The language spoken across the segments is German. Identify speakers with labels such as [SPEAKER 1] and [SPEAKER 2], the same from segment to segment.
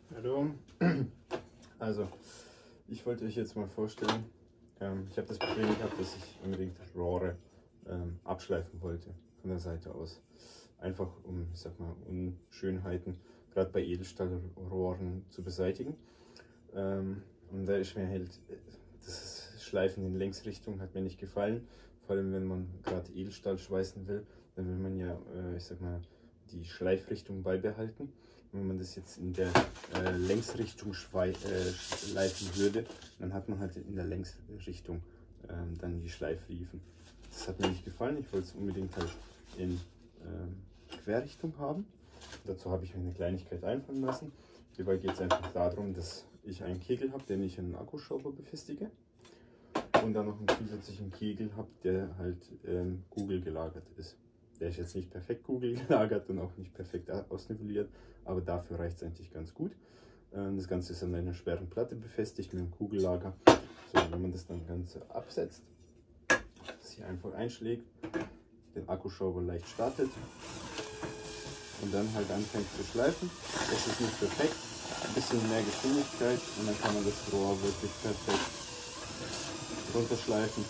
[SPEAKER 1] Hallo, also ich wollte euch jetzt mal vorstellen, ich habe das Problem gehabt, dass ich unbedingt Rohre abschleifen wollte von der Seite aus. Einfach um, ich sag mal, Unschönheiten, gerade bei Edelstahlrohren zu beseitigen. Und da ist mir halt, das Schleifen in Längsrichtung hat mir nicht gefallen. Vor allem wenn man gerade Edelstahl schweißen will, dann will man ja, ich sag mal, die Schleifrichtung beibehalten. Wenn man das jetzt in der Längsrichtung schleifen würde, dann hat man halt in der Längsrichtung dann die Schleifriefen. Das hat mir nicht gefallen. Ich wollte es unbedingt halt in Querrichtung haben. Dazu habe ich mir eine Kleinigkeit einfallen lassen. Hierbei geht es einfach darum, dass ich einen Kegel habe, den ich in einen Akkuschrauber befestige. Und dann noch einen zusätzlichen Kegel habe, der halt kugelgelagert ist. Der ist jetzt nicht perfekt kugelgelagert und auch nicht perfekt ausnivelliert, aber dafür reicht es eigentlich ganz gut. Das Ganze ist an einer schweren Platte befestigt mit einem Kugellager. So, wenn man das dann Ganze absetzt, das hier einfach einschlägt, den Akkuschrauber leicht startet und dann halt anfängt zu schleifen. Das ist nicht perfekt, ein bisschen mehr Geschwindigkeit und dann kann man das Rohr wirklich perfekt runterschleifen.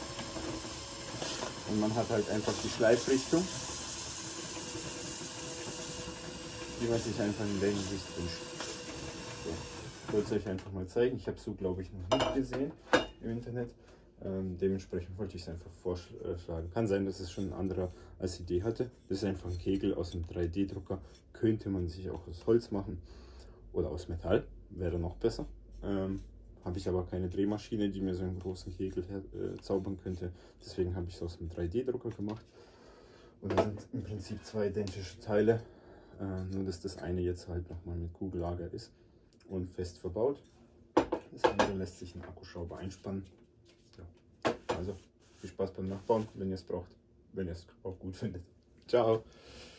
[SPEAKER 1] Und man hat halt einfach die Schleifrichtung, die man sich einfach in der Hinsicht wünscht. So, ich wollte es euch einfach mal zeigen. Ich habe es so, glaube ich, noch nicht gesehen im Internet. Dementsprechend wollte ich es einfach vorschlagen. Kann sein, dass es schon ein anderer als Idee hatte. Das ist einfach ein Kegel aus einem 3D-Drucker. Könnte man sich auch aus Holz machen oder aus Metall. Wäre noch besser. Habe ich aber keine Drehmaschine, die mir so einen großen Kegel zaubern könnte. Deswegen habe ich es aus einem 3D-Drucker gemacht. Und da sind im Prinzip zwei identische Teile. Nur dass das eine jetzt halt nochmal mit Kugellager ist und fest verbaut. Das andere lässt sich in den Akkuschrauber einspannen. Ja. Also viel Spaß beim Nachbauen, wenn ihr es braucht. Wenn ihr es auch gut findet. Ciao!